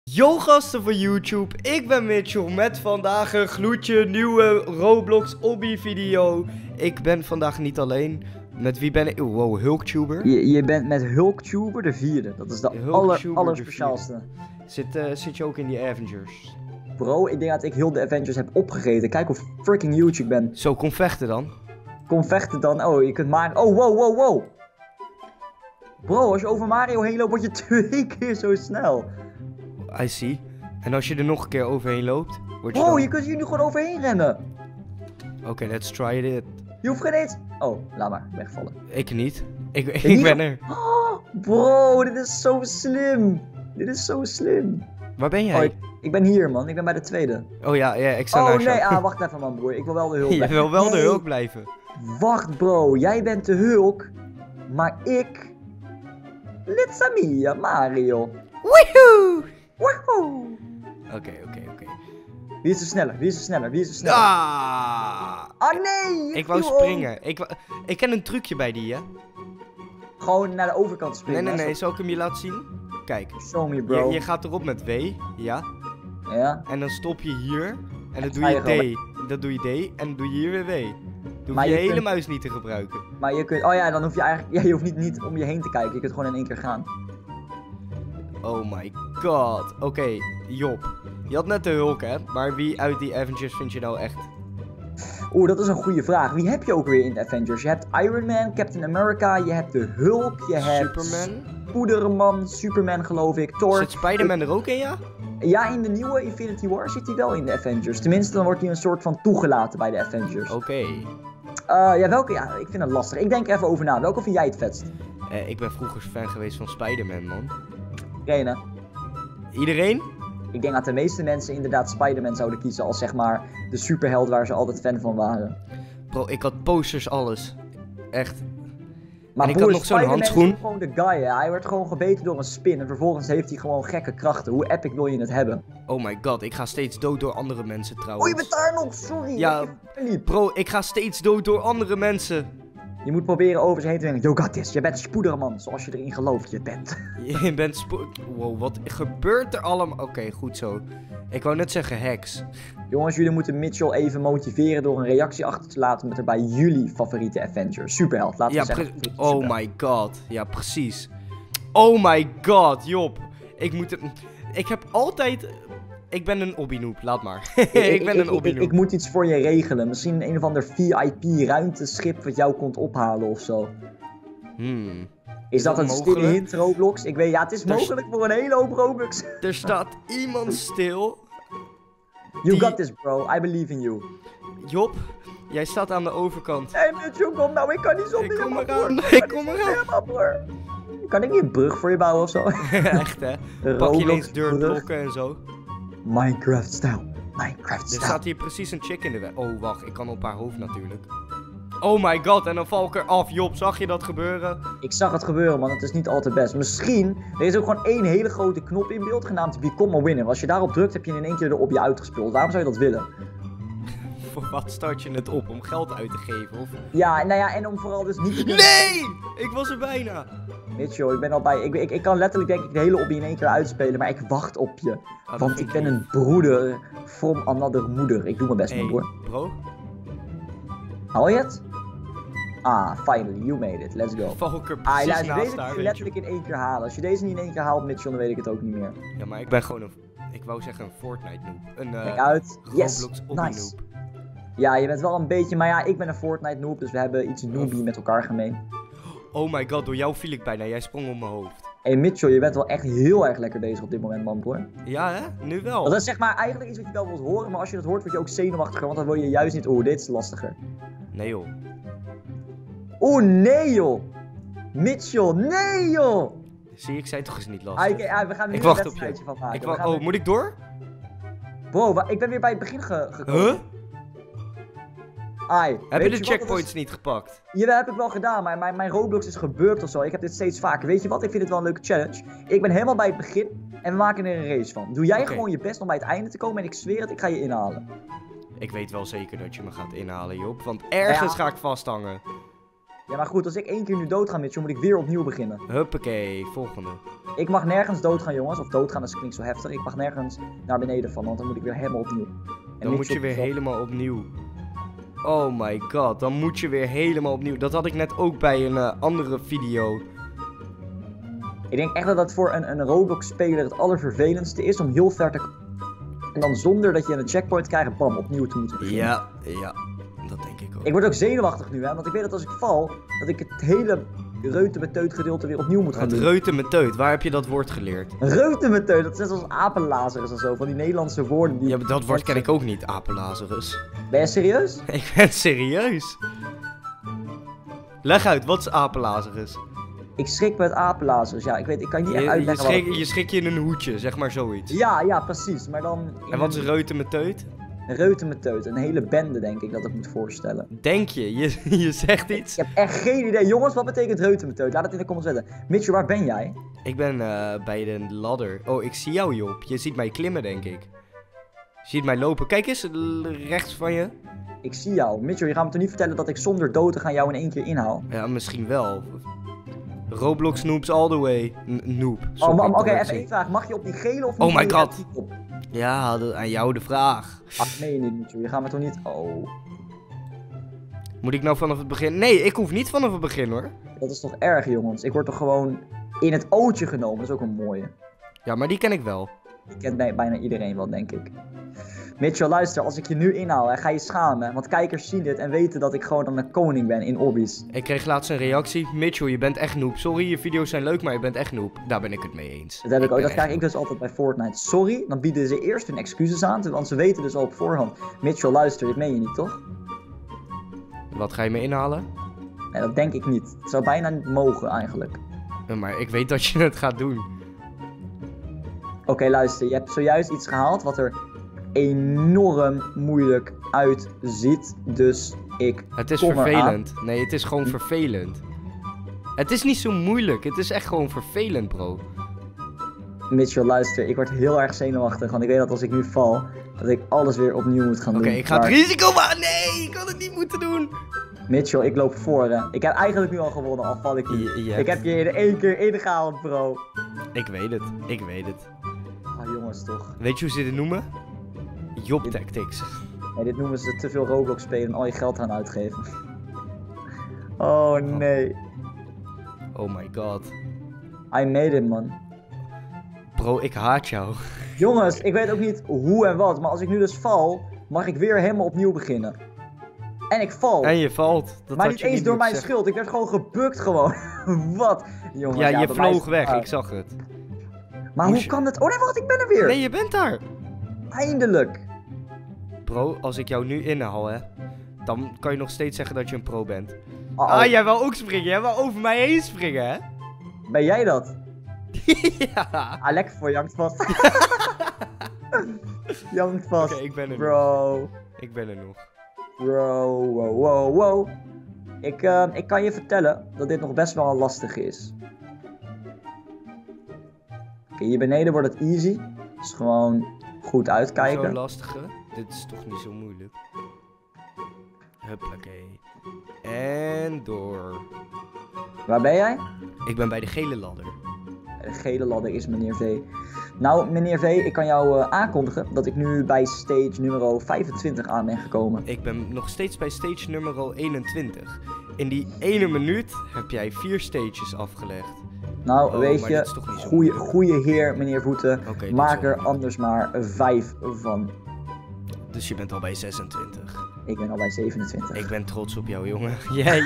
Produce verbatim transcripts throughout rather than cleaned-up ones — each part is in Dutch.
Yo gasten van YouTube, ik ben Mitchell met vandaag een gloedje nieuwe Roblox Obby video. Ik ben vandaag niet alleen. Met wie ben ik? Wow, Hulktuber. Je, je bent met Hulktuber de vierde. Dat is de, de aller, allerspeciaalste. Zit, uh, zit je ook in die Avengers? Bro, ik denk dat ik heel de Avengers heb opgegeten. Kijk hoe freaking huge ik ben. Zo, kom vechten dan. Kom vechten dan. Oh, je kunt Mario... Oh, wow, wow, wow. Bro, als je over Mario heen loopt, word je twee keer zo snel. I see. En als je er nog een keer overheen loopt, word je Bro, dan... je kunt hier nu gewoon overheen rennen. Oké, okay, let's try it. Je hoeft geen eens... Oh, laat maar. Wegvallen. Ik niet. Ik, ik, ik ben er. Oh, bro, dit is zo slim. Dit is zo slim. Waar ben jij? Oh, ik, ik ben hier, man. Ik ben bij de tweede. Oh ja, ja ik sta oh, naast nee. jou. Ah, wacht even, man, broer. Ik wil wel de Hulk Je blijven. wil wel nee. de Hulk blijven. Wacht, bro. Jij bent de Hulk. Maar ik... Litsa mia, Mario. Woehoe! Woehoe! Oké, oké, oké. Wie is er sneller? Wie is er sneller? Wie is er sneller? Ah! Ah, nee! Ik wou springen. Ik, wou... ik ken een trucje bij die, hè? Gewoon naar de overkant springen. Nee, nee, nee. Zal ik hem je laten zien? Kijk. Show me, bro. Je, je gaat erop met W, ja. Ja. En dan stop je hier. En dan En doe ga je je D. Dan doe je D. En dan doe je hier weer W. Dan Maar hoef je je hele kunt- muis niet te gebruiken. Maar je kunt... Oh ja, dan hoef je eigenlijk... Ja, je hoeft niet, niet om je heen te kijken. Je kunt gewoon in één keer gaan. Oh my god. Oké, okay, Job. Je had net de Hulk, hè? Maar wie uit die Avengers vind je nou echt? Oeh, dat is een goede vraag. Wie heb je ook weer in de Avengers? Je hebt Iron Man, Captain America, je hebt de Hulk, je hebt... Superman? Poederman, Superman geloof ik, Thor. Zit Spider-Man er ook in, ja? Ja, in de nieuwe Infinity War zit hij wel in de Avengers. Tenminste, dan wordt hij een soort van toegelaten bij de Avengers. Oké. Okay. Uh, ja, welke? Ja, ik vind het lastig. Ik denk er even over na. Welke vind jij het vetst? Eh, ik ben vroeger fan geweest van Spider-Man, man. Rene. Iedereen? Ik denk dat de meeste mensen inderdaad Spider-Man zouden kiezen als zeg maar de superheld waar ze altijd fan van waren. Bro, ik had posters, alles. Echt. Maar en ik broer, had nog zo'n Spider-Man handschoen. is gewoon de guy, hè? Hij werd gewoon gebeten door een spin en vervolgens heeft hij gewoon gekke krachten. Hoe epic wil je het hebben? Oh my god, ik ga steeds dood door andere mensen trouwens. Oh, je bent daar nog, sorry. Ja, liep. bro, ik ga steeds dood door andere mensen. Je moet proberen over ze heen te denken. Yo, got this. Je bent spoederman, zoals je erin gelooft je bent. Je bent spo... Wow, wat gebeurt er allemaal? Oké, okay, goed zo. Ik wou net zeggen hacks. Jongens, jullie moeten Mitchell even motiveren door een reactie achter te laten met erbij jullie favoriete Avengers. Superheld, laten we Ja, zeggen. oh my god. Ja, precies. Oh my god, Job. Ik moet het... Ik heb altijd... Ik ben een obby-noob, laat maar. ik, ik ben ik, een obby-noob. Ik, ik moet iets voor je regelen. Misschien een of ander V I P ruimteschip wat jou komt ophalen of zo. Hmm. Is dat, dat een mogelijk? stille hint, Roblox? Ik weet, ja, het is Er mogelijk voor een hele hoop Robux. Er staat iemand stil. You Die- got this, bro. I believe in you. Job, jij staat aan de overkant. Hé, hey, Mitchell, kom nou. Ik kan niet zonder Ik je, kom man, eraan, broer. ik kan kom niet eraan. zonder je, man, broer. Kan ik niet een brug voor je bouwen of zo? Echt, hè? Een Pak je Roblox ineens brug. deurblokken en zo. Minecraft-stijl. Minecraft-stijl. Er staat hier precies een chick in de weg. Oh, wacht. Ik kan op haar hoofd natuurlijk. Oh my god, en dan val ik eraf. Job, zag je dat gebeuren? Ik zag het gebeuren, man. Het is niet al te best. Misschien, er is ook gewoon één hele grote knop in beeld, genaamd Become a Winner. Als je daarop drukt, heb je in één keer de obby uitgespeeld. Waarom zou je dat willen? Voor wat start je het op? Om geld uit te geven? Of... Ja, nou ja, en om vooral dus niet te kunnen... Nee! Ik was er bijna. Mitchell, ik ben al bij... Ik, ik, ik kan letterlijk denk ik de hele obby in één keer uitspelen, maar ik wacht op je. Ah, dat Want vind ik ben lief. een broeder from another moeder. Ik doe mijn best, Hey, mijn broer. bro. Haal je het? Ah, finally, you made it. Let's go. Val ik er Ah, precies luister, naast deze haar, kun je weet je. letterlijk in één keer halen. Als je deze niet in één keer haalt, Mitchell, dan weet ik het ook niet meer. Ja, maar ik ben gewoon een... Ik wou zeggen een Fortnite noob. Een Kijk uh, uit. Yes, Roblox obby nice. noob. Ja, je bent wel een beetje, maar ja, ik ben een Fortnite noob, dus we hebben iets noobie met elkaar gemeen. Oh my god, door jou viel ik bijna. Jij sprong op mijn hoofd. Hé hey Mitchell, je bent wel echt heel erg lekker bezig op dit moment, man, broer. Ja, hè? Nu wel. Dat is zeg maar eigenlijk iets wat je wel wilt horen, maar als je dat hoort word je ook zenuwachtiger, want dan wil je juist niet, oeh, dit is lastiger. Nee, joh. Oeh, nee joh! Mitchell, nee joh! Zie, ik zei toch eens niet Ah, lastig. ik- ah, we gaan er Ik nu een wacht op je. wedstrijdje van maken. Ik We wa- gaan oh, er- moet ik door? Bro, wa- ik ben weer bij het begin ge gekomen. Huh? Ai, Heb weet je de wat, dat checkpoints is- niet gepakt? Ja, dat heb ik wel gedaan, maar mijn, mijn Roblox is gebukt of zo. Ik heb dit steeds vaker. Weet je wat? Ik vind het wel een leuke challenge. Ik ben helemaal bij het begin en we maken er een race van. Doe jij Oké. gewoon je best om bij het einde te komen en ik zweer het, ik ga je inhalen. Ik weet wel zeker dat je me gaat inhalen, Job. Want ergens Ja. ga ik vasthangen. Ja, maar goed, als ik één keer nu doodga, Mitchell, moet ik weer opnieuw beginnen. Huppakee, volgende. Ik mag nergens doodgaan, jongens. Of doodgaan, dat klinkt zo heftig. Ik mag nergens naar beneden vallen, want dan moet ik weer helemaal opnieuw. En Dan moet je weer helemaal opnieuw. Oh my god, dan moet je weer helemaal opnieuw. Dat had ik net ook bij een uh, andere video. Ik denk echt dat dat voor een, een Roblox-speler het allervervelendste is om heel ver te... En dan zonder dat je een checkpoint krijgt, bam, opnieuw te moeten beginnen. Ja, ja, dat denk ik ook. Ik word ook zenuwachtig nu, hè, want ik weet dat als ik val, dat ik het hele reutemeteut gedeelte weer opnieuw moet gaan Het doen. reutemeteut, waar heb je dat woord geleerd? Reutemeteut, dat is net zoals apenlazerus en zo, van die Nederlandse woorden. Die... Ja, maar dat woord ken ik ook niet, apenlazerus. Ben je serieus? Ik ben serieus. Leg uit, wat is apenlazerus? Ik schrik met apenlazerus, ja, ik weet, ik kan je niet echt Je, je, uitleggen schrik, wat... je schrik je in een hoedje, zeg maar zoiets. Ja, ja, precies, maar dan... En wat is reutemeteut? Een reutemeteut, een hele bende denk ik dat ik moet voorstellen. Denk je? Je, je zegt iets? Ik heb echt geen idee. Jongens, wat betekent reutemeteut? Laat het in de comments weten. Mitchell, waar ben jij? Ik ben uh, bij de ladder. Oh, ik zie jou, Job. Je ziet mij klimmen, denk ik. Je ziet mij lopen. Kijk eens, rechts van je. Ik zie jou. Mitchell, je gaat me toch niet vertellen dat ik zonder dood te gaan jou in één keer inhaal? Ja, misschien wel. Roblox noobs all the way. N noob. Oh, maar oké, even één vraag. Mag je op die gele of niet? Oh my god. Op? Ja, de, aan jou de vraag. Ach, nee, niet, Mitchell. Je gaat me toch niet... Oh. Moet ik nou vanaf het begin? Nee, ik hoef niet vanaf het begin, hoor. Dat is toch erg, jongens. Ik word toch gewoon in het ootje genomen. Dat is ook een mooie. Ja, maar die ken ik wel. Die kent bij, bijna iedereen wel, denk ik. Mitchell, luister. Als ik je nu inhaal, hè, ga je schamen. Want kijkers zien dit en weten dat ik gewoon dan een koning ben in obbies. Ik kreeg laatst een reactie. Mitchell, je bent echt noob. Sorry, je video's zijn leuk, maar je bent echt noob. Daar ben ik het mee eens. Dat heb ik, ik ook. ben Dat krijg echt ik dus altijd bij Fortnite. Sorry, dan bieden ze eerst hun excuses aan. Want ze weten dus al op voorhand. Mitchell, luister, dit meen je niet, toch? Wat ga je me inhalen? Nee, dat denk ik niet. Het zou bijna niet mogen, eigenlijk. Ja, maar ik weet dat je het gaat doen. Oké, okay, luister. Je hebt zojuist iets gehaald wat er enorm moeilijk uitziet. Dus ik Het is kom vervelend. Nee, het is gewoon vervelend. Het is niet zo moeilijk. Het is echt gewoon vervelend, bro. Mitchell, luister. Ik word heel erg zenuwachtig. Want ik weet dat als ik nu val, dat ik alles weer opnieuw moet gaan Oké, doen. ik ga maar... het risico maken. Nee, ik had het niet moeten doen. Mitchell, ik loop voor, hè. Ik heb eigenlijk nu al gewonnen, al val ik niet. Je, je Ik heb je in één keer ingehaald, bro. Ik weet het. Ik weet het. Ah, jongens, toch. Weet je hoe ze dit noemen? Job Tactics. Nee, dit noemen ze te veel Roblox spelen en al je geld gaan uitgeven. Oh, nee. Oh my god. I made it, man. Bro, ik haat jou. Jongens, ik weet ook niet hoe en wat, maar als ik nu dus val, mag ik weer helemaal opnieuw beginnen. En ik val. En je valt. Dat maar had niet je eens niet door moeten mijn zeggen. schuld. Ik werd gewoon gebukt gewoon. Wat? Jongens, Ja, je bij mij is vloog het weg. waar. Ik zag het. Maar Moest hoe je- kan het? Oh nee, wacht, ik ben er weer. Nee, je bent daar. Eindelijk. Bro, als ik jou nu inhaal, hè. Dan kan je nog steeds zeggen dat je een pro bent. Uh-oh. Ah, jij wou ook springen. Jij wou over mij heen springen, hè? Ben jij dat? Ja. Ah, lekker voor jankt vast. Jankt vast. Oké, ik ben er nog. Bro. Ik ben er nog. Bro, wow, wow, wow. Ik, uh, ik kan je vertellen dat dit nog best wel een lastige is. Oké, hier beneden wordt het easy. Dus gewoon goed Zo'n uitkijken. lastige. Dit is toch niet zo moeilijk. Huppakee. En door. Waar ben jij? Ik ben bij de gele ladder. De gele ladder is meneer V. Nou, meneer V, ik kan jou uh, aankondigen dat ik nu bij stage nummer vijfentwintig aan ben gekomen. Ik ben nog steeds bij stage nummer eenentwintig. In die ene minuut heb jij vier stages afgelegd. Nou, Oh, weet maar je, dit is toch niet zo goeie, moeilijk. goeie heer, meneer Voeten, Oké, dit maak is wel er anders maar vijf van. Dus je bent al bij zesentwintig. Ik ben al bij zevenentwintig. Ik ben trots op jou, jongen. Jij.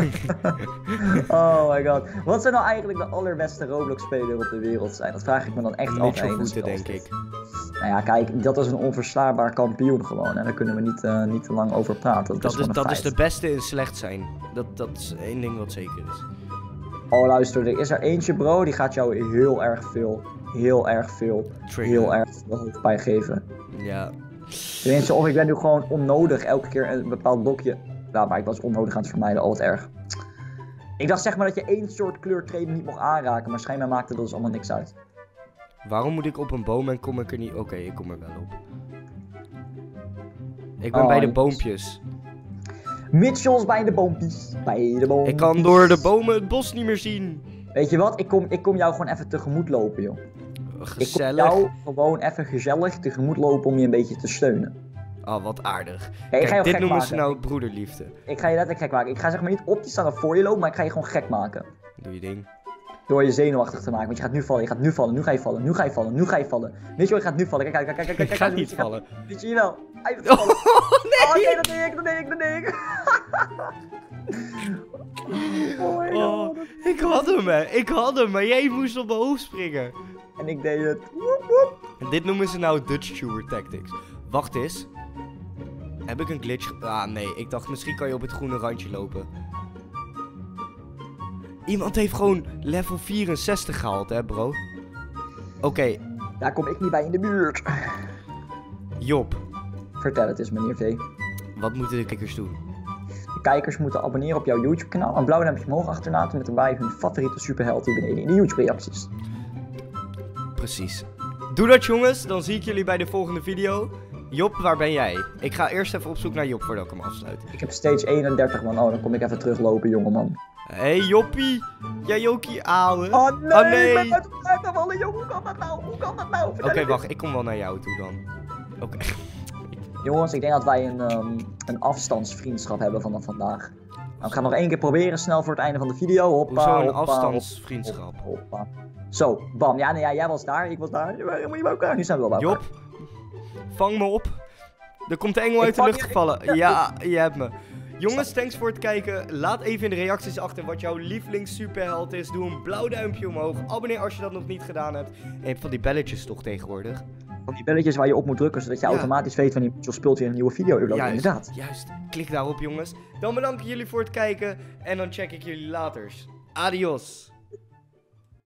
Oh my god. Wat zou nou eigenlijk de allerbeste Roblox-speler op de wereld zijn? Dat vraag ik me dan echt af. Mitchell tijdens Voeten, het denk spel. ik. Nou ja, kijk, dat is een onverslaanbaar kampioen gewoon. En daar kunnen we niet, uh, niet te lang over praten. Dat, Dat, is, is, gewoon een dat is feit. de beste in slecht zijn. Dat, dat is één ding wat zeker is. Oh, luister, er is er eentje, bro. Die gaat jou heel erg veel, heel erg veel, Trigger. heel erg veel hoofdpijn geven. Ja. Tenminste, of ik ben nu gewoon onnodig elke keer een bepaald blokje. Nou, maar ik was onnodig aan het vermijden, al wat erg. Ik dacht zeg maar dat je één soort kleurtreden niet mocht aanraken, maar schijnbaar maakte dat dus allemaal niks uit. Waarom moet ik op een boom en kom ik er niet... Oké, ik kom er wel op. Ik ben Oh, bij de je- boompjes. Mitchells bij de boompjes. Bij de boompjes. Ik kan door de bomen het bos niet meer zien. Weet je wat? Ik kom, ik kom jou gewoon even tegemoet lopen, joh. Gezellig. Ik kom jou gewoon even gezellig tegemoet lopen om je een beetje te steunen. Oh, wat aardig. Hey, ik ga Kijk, je dit gek noemen maken. ze nou broederliefde. Ik ga je letterlijk gek maken. Ik ga zeg maar niet op je staan of voor je lopen, maar ik ga je gewoon gek maken. Doe je ding. Door je zenuwachtig te maken, want je gaat nu vallen, je gaat nu vallen, nu ga je vallen, nu ga je vallen, nu ga je vallen. Weet je wat, je gaat nu vallen. Kijk, kijk, kijk, kijk, kijk. Ik ga niet vallen. Weet je wel? Hij gaat vallen. Oh, nee! Oh nee, dat deed ik, dat deed ik, dat deed ik. Oh my Oh, god. ik had hem, hè. Ik had hem, maar jij moest op mijn hoofd springen. En ik deed het. Woep, woep. En dit noemen ze nou Dutch Chewer Tactics. Wacht eens. Heb ik een glitch? ge- Ah, nee. Ik dacht, misschien kan je op het groene randje lopen. Iemand heeft gewoon level vierenzestig gehaald, hè, bro? Oké, Daar kom ik niet bij in de buurt. Job. Vertel het eens, meneer V. Wat moeten de kijkers doen? De kijkers moeten abonneren op jouw YouTube kanaal. Een blauw duimpje omhoog achterlaten met erbij hun favoriete superheld hier beneden in de YouTube reacties. Precies. Doe dat, jongens. Dan zie ik jullie bij de volgende video. Job, waar ben jij? Ik ga eerst even op zoek naar Job voordat ik hem afsluit. Ik heb stage eenendertig man. Oh, dan kom ik even teruglopen, jongeman. Hé, hey, Joppie. Ja, Jokie, ouwe. Oh nee, Oh, nee. ik ben uit elkaar gevallen, jongen. Hoe kan dat nou? Hoe kan dat nou? Oké, Vertel het wacht. Ik kom wel naar jou toe dan. Oké. Jongens, ik denk dat wij een, um, een afstandsvriendschap hebben vanaf vandaag. Nou, ik ga nog één keer proberen, snel voor het einde van de video. Hoppa, Hoezo een hoppa, afstandsvriendschap? hoppa, hoppa. Zo, bam. Ja, nee, ja, jij was daar, ik was daar. We zijn bij elkaar. Nu zijn we wel bij elkaar. Job, vang me op. Er komt de engel Ik uit de vang lucht je- gevallen. Ja, je hebt me. Jongens, thanks voor het kijken. Laat even in de reacties achter wat jouw lievelings superheld is. Doe een blauw duimpje omhoog. Abonneer als je dat nog niet gedaan hebt. En je hebt van die belletjes toch tegenwoordig. Van die belletjes waar je op moet drukken, zodat je Ja. automatisch weet wanneer je speelt weer een nieuwe video upload. Juist, Inderdaad. juist. Klik daarop, jongens. Dan bedank ik jullie voor het kijken. En dan check ik jullie later. Adios.